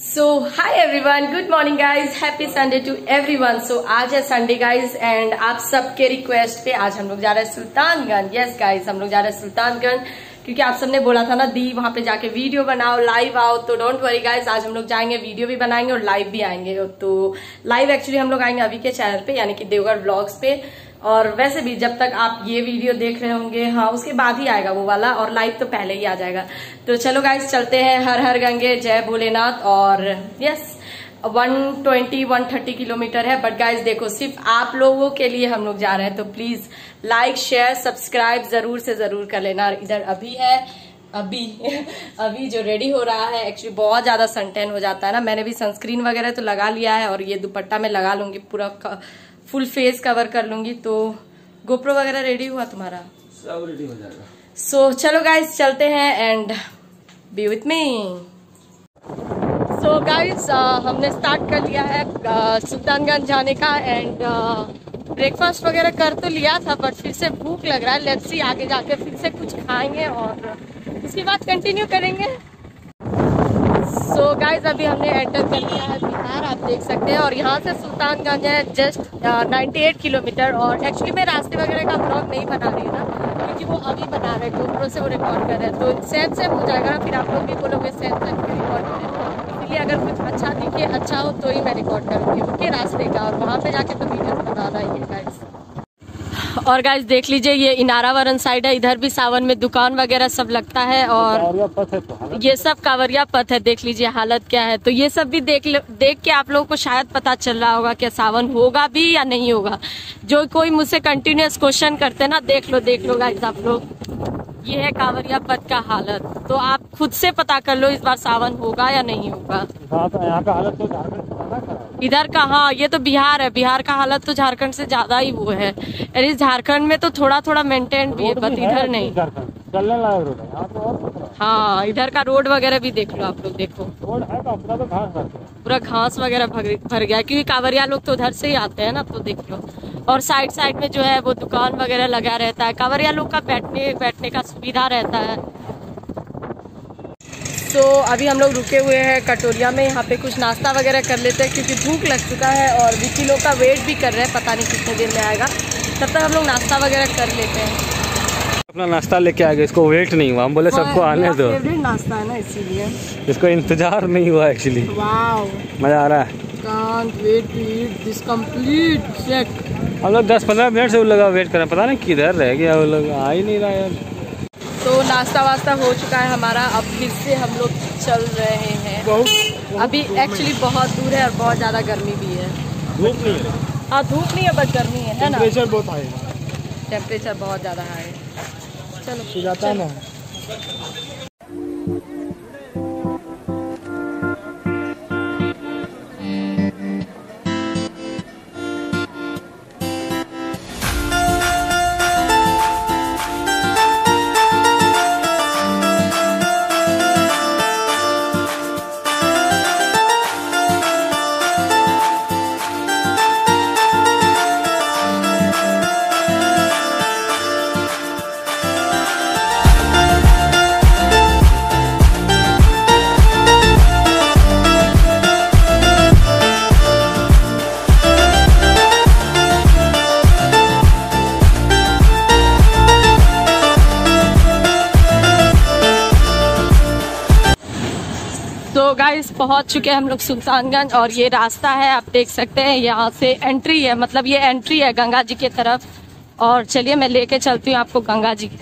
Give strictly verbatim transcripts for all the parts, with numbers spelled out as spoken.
So hi everyone, good morning guys, happy Sunday to everyone. So आज है Sunday guys and आप सबके request पे आज हम लोग जा रहे हैं सुल्तानगंज। यस गाइज, हम लोग जा रहे हैं सुल्तानगंज क्योंकि आप सबने बोला था ना दी वहां पे जाके वीडियो बनाओ, लाइव आओ। तो डोंट वरी गाइज, आज हम लोग जाएंगे, वीडियो भी बनाएंगे और लाइव भी आएंगे। तो लाइव एक्चुअली हम लोग आएंगे अभी के चैनल पे यानी कि देवगढ़ व्लॉग्स पे, और वैसे भी जब तक आप ये वीडियो देख रहे होंगे हाँ उसके बाद ही आएगा वो वाला, और लाइव तो पहले ही आ जाएगा। तो चलो गाइस चलते हैं। हर हर गंगे, जय भोलेनाथ। और yes one twenty one thirty kilometre है, बट गाइस देखो सिर्फ आप लोगों के लिए हम लोग जा रहे हैं, तो प्लीज लाइक शेयर सब्सक्राइब जरूर से जरूर कर लेना। इधर अभी है अभी अभी जो रेडी हो रहा है, एक्चुअली बहुत ज्यादा सनटैन हो जाता है ना, मैंने भी सनस्क्रीन वगैरह तो लगा लिया है और ये दुपट्टा में लगा लूंगी, पूरा फुल फेस कवर कर लूंगी। तो गोप्रो वगैरह रेडी हुआ तुम्हारा? सब रेडी हो जाएगा। सो so, चलो गाइस चलते हैं and be with me. So guys हमने स्टार्ट कर लिया है uh, सुल्तानगंज जाने का एंड ब्रेकफास्ट uh, वगैरह कर तो लिया था, बट फिर से भूख लग रहा है। लेट्स सी आगे जाके फिर से कुछ खाएंगे और उसके बाद कंटिन्यू करेंगे। सो so गाइज अभी हमने एंटर कर लिया है बिहार, आप देख सकते हैं, और यहाँ से सुल्तानगंज है जस्ट अट्ठानवे किलोमीटर। और एक्चुअली मैं रास्ते वगैरह का ब्लॉग नहीं बना रही हूँ ना, क्योंकि वो अभी बना रहे हैं, गोप्रो से वो रिकॉर्ड कर रहे हैं, तो सेम सेम हो जाएगा ना, फिर आप लोग भी बोलोगे सेम सेम रिकॉर्ड करें। इसलिए अगर कुछ अच्छा दिखे, अच्छा हो तो ही मैं रिकॉर्ड करूँगी उनके रास्ते का, और वहाँ पे जाके तो वीडियोस बनाना ही है गाइज। और गाइज देख लीजिए ये इनारावरन साइड है, इधर भी सावन में दुकान वगैरह सब लगता है, और ये सब कांवरिया पथ है। देख लीजिए हालत क्या है। तो ये सब भी देख देख के आप लोगों को शायद पता चल रहा होगा कि सावन होगा भी या नहीं होगा। जो कोई मुझसे कंटिन्यूअस क्वेश्चन करते हैं ना, देख लो देख लो गाइज आप लोग, ये है कांवरिया पथ का हालत। तो आप खुद से पता कर लो इस बार सावन होगा या नहीं होगा। यहाँ का हालत तो झारखंड, इधर का हाँ ये तो बिहार है, बिहार का हालत तो झारखंड से ज्यादा ही वो है। अरे झारखंड में तो थोड़ा थोड़ा मेंटेन भी है, बट इधर नहीं। चलने लायक रोड है यहाँ तो और। हाँ इधर का रोड वगैरह भी देख लो आप लोग, देखो रोड है तो पूरा तो घास पूरा घास वगैरह भर गया, क्योंकि कांवरिया लोग तो उधर से ही आते हैं ना। तो देख लो, और साइड साइड में जो है वो दुकान वगैरह लगा रहता है, कांवरिया लोग का बैठने बैठने का सुविधा रहता है। तो अभी हम लोग रुके हुए हैं कटोरिया में, यहाँ पे कुछ नाश्ता वगैरह कर लेते हैं क्योंकि भूख लग चुका है, और विकी लोग का वेट भी कर रहे हैं, पता नहीं कितने देर में आएगा, तब तक हम लोग नाश्ता वगैरह कर लेते हैं। अपना नाश्ता लेके आ गए, इसको वेट नहीं हुआ, हम बोले सबको आने दो। फेवरेट नाश्ता है ना इसीलिए इसको इंतजार नहीं हुआ एक्चुअली। वाओ मजा आ रहा है। Can't wait to eat this complete set. हम लोग दस पंद्रह मिनट से लगा वेट कर रहे हैं, पता नहीं किधर रह गया वो लोग, आ ही नहीं रहा यार। तो नाश्ता वास्ता हो चुका है हमारा, अब फिर से हम लोग चल रहे हैं। बहुत अभी एक्चुअली बहुत दूर है और बहुत ज्यादा गर्मी भी है। धूप नहीं है, हाँ धूप नहीं है बट गर्मी है, है ना। टेम्परेचर बहुत हाई है, टेम्परेचर बहुत ज्यादा हाई है। चलो जाता है ना। तो गाइस पहुंच चुके हैं हम लोग सुल्तानगंज, और ये रास्ता है आप देख सकते हैं, यहाँ से एंट्री है, मतलब ये एंट्री है गंगा जी की तरफ। और चलिए मैं लेके चलती हूँ आपको गंगा जी।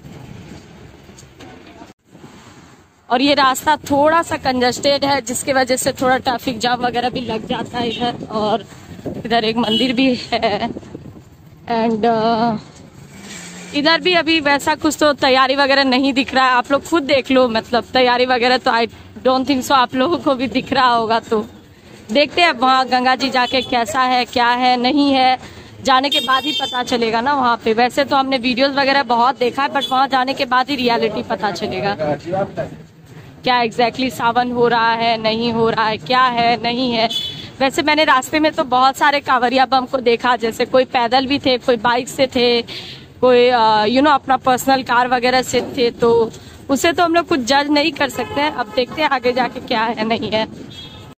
और ये रास्ता थोड़ा सा कंजस्टेड है, जिसकी वजह से थोड़ा ट्रैफिक जाम वगैरह भी लग जाता है इधर। और इधर एक मंदिर भी है एंड इधर भी अभी वैसा कुछ तो तैयारी वगैरह नहीं दिख रहा है, आप लोग खुद देख लो, मतलब तैयारी वगैरह तो आई डोंट थिंक सो आप लोगों को भी दिख रहा होगा। तो देखते हैं वहाँ गंगा जी जाके कैसा है क्या है नहीं है, जाने के बाद ही पता चलेगा ना वहाँ पे। वैसे तो हमने वीडियोस वगैरह बहुत देखा है, बट वहाँ जाने के बाद ही रियलिटी पता चलेगा क्या एग्जैक्टली सावन हो रहा है नहीं हो रहा है, क्या है नहीं है। वैसे मैंने रास्ते में तो बहुत सारे कांवरिया बम को देखा, जैसे कोई पैदल भी थे, कोई बाइक से थे, कोई यू नो अपना पर्सनल कार वगैरह से थे, तो उसे तो हम लोग कुछ जज नहीं कर सकते हैं। अब देखते हैं आगे जाके क्या है नहीं है।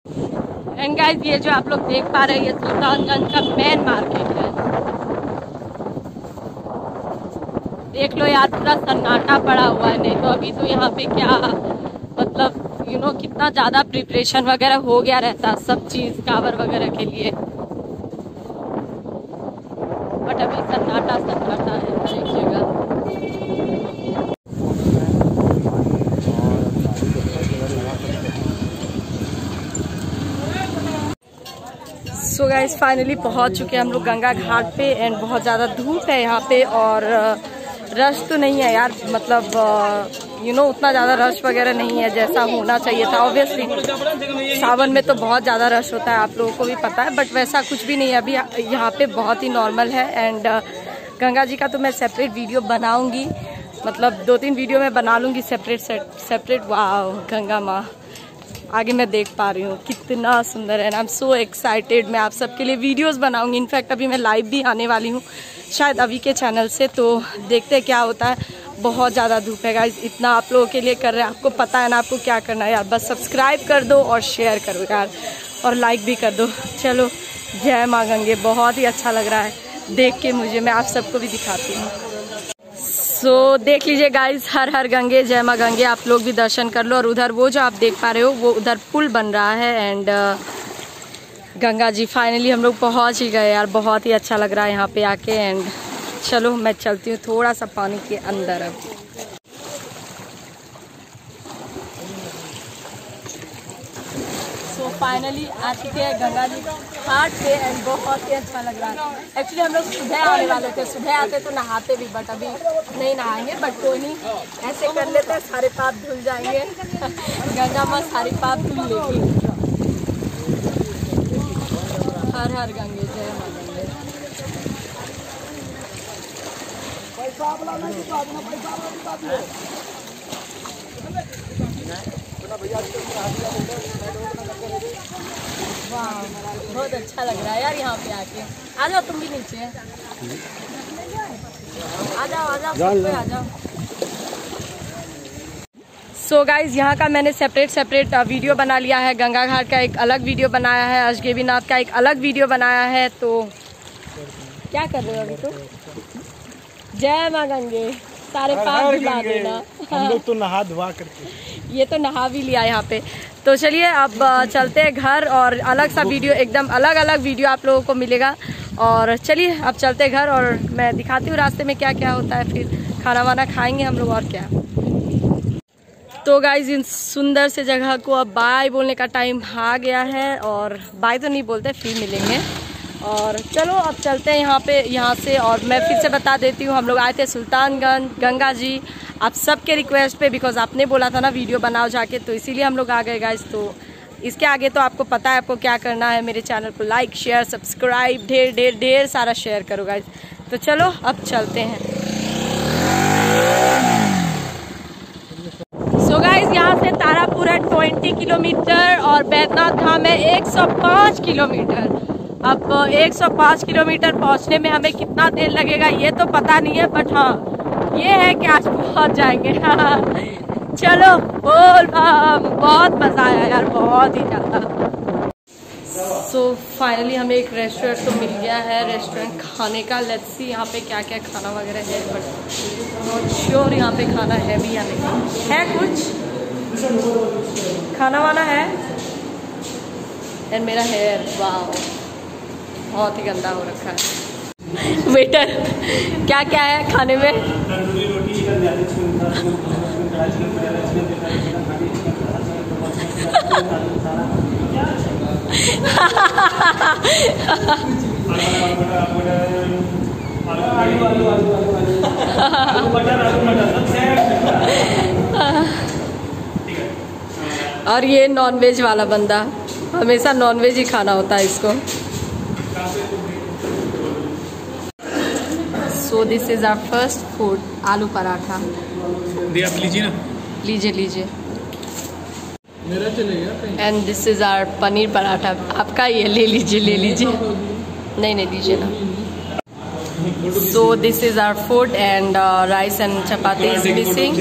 एंड गाइस ये जो आप लोग देख पा रहे हैं ये सुल्तानगंज का मेन मार्केट है। देख लो यार पूरा सन्नाटा पड़ा हुआ है, नहीं तो अभी तो यहाँ पे क्या मतलब यू नो कितना ज़्यादा प्रिपरेशन वगैरह हो गया रहता सब चीज़ कावर वगैरह के लिए, बट अभी सन्नाटा सन्नाटा है हर एक जगह। सो गाइस फाइनली पहुंच चुके हैं हम लोग गंगा घाट पे एंड बहुत ज़्यादा धूप है यहाँ पे और रश तो नहीं है यार, मतलब यू नो उतना ज़्यादा रश वगैरह नहीं है जैसा होना चाहिए था। ऑब्वियसली सावन में तो बहुत ज़्यादा रश होता है, आप लोगों को भी पता है, बट वैसा कुछ भी नहीं है अभी यहाँ पे, बहुत ही नॉर्मल है। एंड गंगा जी का तो मैं सेपरेट वीडियो बनाऊँगी, मतलब दो तीन वीडियो मैं बना लूँगी सेपरेट सेपरेट। वाह गंगा माँ आगे मैं देख पा रही हूँ कितना सुंदर है, आई एम सो एक्साइटेड। मैं आप सबके लिए वीडियोस बनाऊंगी, इनफैक्ट अभी मैं लाइव भी आने वाली हूँ शायद अभी के चैनल से, तो देखते हैं क्या होता है। बहुत ज़्यादा धूप है गाइस, इतना आप लोगों के लिए कर रहे हैं, आपको पता है ना आपको क्या करना है यार, बस सब्सक्राइब कर दो और शेयर करो यार और लाइक भी कर दो। चलो जय माँ गंगे, बहुत ही अच्छा लग रहा है देख के मुझे, मैं आप सबको भी दिखाती हूँ। सो so, देख लीजिए गाइस, हर हर गंगे जय माँ गंगे, आप लोग भी दर्शन कर लो। और उधर वो जो आप देख पा रहे हो वो उधर पुल बन रहा है एंड गंगा जी फाइनली हम लोग पहुंच ही गए यार, बहुत ही अच्छा लग रहा है यहाँ पे आके। एंड चलो मैं चलती हूँ थोड़ा सा पानी के अंदर अब। सो फाइनली आ चुके हैं गंगा जी घाट पे एंड बहुत ही अच्छा लग रहा है। एक्चुअली हम लोग सुबह आने वाले थे, सुबह आते तो नहाते भी, बट अभी नहीं नहाएंगे, बट कोई नहीं, ऐसे कर लेते हैं, सारे पाप धुल जाएंगे। गंगा माँ सारे पाप धुल लेगी। हर हर गंगे जय माँ गंगे। वाह बहुत अच्छा लग रहा है यार यहाँ पे आके। आ जाओ तुम भी नीचे, आ जाओ आ जाओ सब कोई आ जाओ। सो गाइज यहाँ का मैंने सेपरेट सेपरेट वीडियो बना लिया है, गंगा घाट का एक अलग वीडियो बनाया है, अष्टगिरीनाथ का एक अलग वीडियो बनाया है। तो क्या कर रहे हो अभी? तो जय माँ गंगे, सारे पाप धुला देना। हम लोग तो नहा धुआ करके, ये तो नहा भी लिया यहाँ पे। तो चलिए अब चलते हैं घर और अलग सा वीडियो, एकदम अलग अलग वीडियो आप लोगों को मिलेगा। और चलिए अब चलते हैं घर और मैं दिखाती हूँ रास्ते में क्या क्या होता है, फिर खाना वाना खाएंगे हम लोग और क्या। तो गाइज इन सुंदर से जगह को अब बाय बोलने का टाइम आ गया है, और बाय तो नहीं बोलते, फिर मिलेंगे। और चलो अब चलते हैं यहाँ पे यहाँ से। और मैं फिर से बता देती हूँ, हम लोग आए थे सुल्तानगंज गंगा जी आप सबके रिक्वेस्ट पे, बिकॉज आपने बोला था ना वीडियो बनाओ जाके, तो इसीलिए हम लोग आ गए गाइस। तो इसके आगे तो आपको पता है आपको क्या करना है, मेरे चैनल को लाइक शेयर सब्सक्राइब ढेर ढेर ढेर सारा शेयर करो गाइस। तो चलो अब चलते हैं। सो गाइस यहाँ से तारापुर है बीस किलोमीटर और बैद्यनाथ धाम है एक सौ पाँच किलोमीटर। अब एक सौ पाँच किलोमीटर पहुँचने में हमें कितना देर लगेगा ये तो पता नहीं है, बट हाँ ये है कि आज पहुँच जाएंगे। चलो बोल बम, बहुत मजा आया यार, बहुत ही ज्यादा। सो फाइनली हमें एक रेस्टोरेंट तो मिल गया है, रेस्टोरेंट खाने का। लेट्स सी यहाँ पे क्या क्या खाना वगैरह है, बट नॉट श्योर यहाँ पे खाना है भी या नहीं है। कुछ खाना वाना है एंड मेरा हेयर वाह बहुत ही गंदा हो रखा है। वेटर क्या क्या है खाने में? तंदूरी रोटी, और ये नॉनवेज वाला बंदा, हमेशा नॉनवेज ही खाना होता है इसको। So this is our first food, aloo paratha. आप लीजिए ना, लीजिए लीजिए। मेरा चलेगा। And this is our paneer paratha, आपका ये ले लीजिए ले लीजिए। नहीं नहीं लीजिए ना। So this is our food and rice and chapati is missing.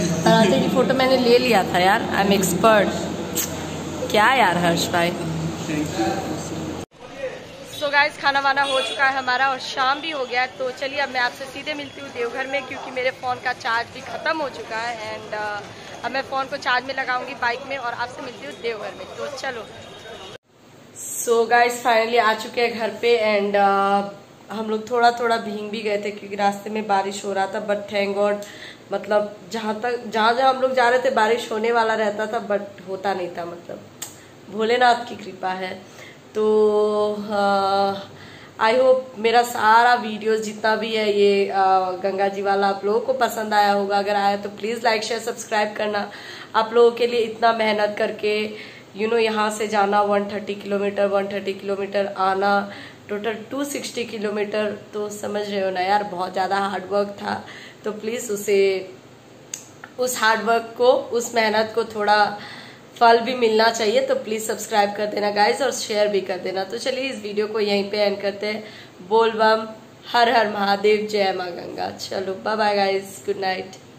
पराठे की फोटो मैंने ले लिया था यार, आई एम एक्सपर्ट। क्या यार हर्ष भाई, सो गाइस खाना वाना हो चुका है हमारा और शाम भी हो गया है, तो चलिए अब मैं आपसे सीधे मिलती हूँ देवघर में, क्योंकि मेरे फ़ोन का चार्ज भी ख़त्म हो चुका है एंड uh, अब मैं फ़ोन को चार्ज में लगाऊंगी बाइक में और आपसे मिलती हूँ देवघर में, तो चलो। सो गाइस फाइनली आ चुके हैं घर पे एंड uh, हम लोग थोड़ा थोड़ा भीग भी गए थे क्योंकि रास्ते में बारिश हो रहा था, बट थैंक गॉड मतलब जहाँ तक जहाँ जहाँ हम लोग जा रहे थे बारिश होने वाला रहता था बट होता नहीं था, मतलब भोलेनाथ की कृपा है। तो आई होप मेरा सारा वीडियोस जितना भी है ये आ, गंगा जी वाला आप लोगों को पसंद आया होगा। अगर आया तो प्लीज़ लाइक शेयर सब्सक्राइब करना। आप लोगों के लिए इतना मेहनत करके यू नो यहाँ से जाना एक सौ तीस किलोमीटर एक सौ तीस किलोमीटर आना टोटल दो सौ साठ किलोमीटर, तो समझ रहे हो ना यार, बहुत ज़्यादा हार्ड वर्क था। तो प्लीज़ उसे उस हार्ड वर्क को उस मेहनत को थोड़ा फल भी मिलना चाहिए, तो प्लीज सब्सक्राइब कर देना गाइस और शेयर भी कर देना। तो चलिए इस वीडियो को यहीं पे एंड करते हैं। बोल बम, हर हर महादेव, जय माँ गंगा। चलो bye bye guys, good night.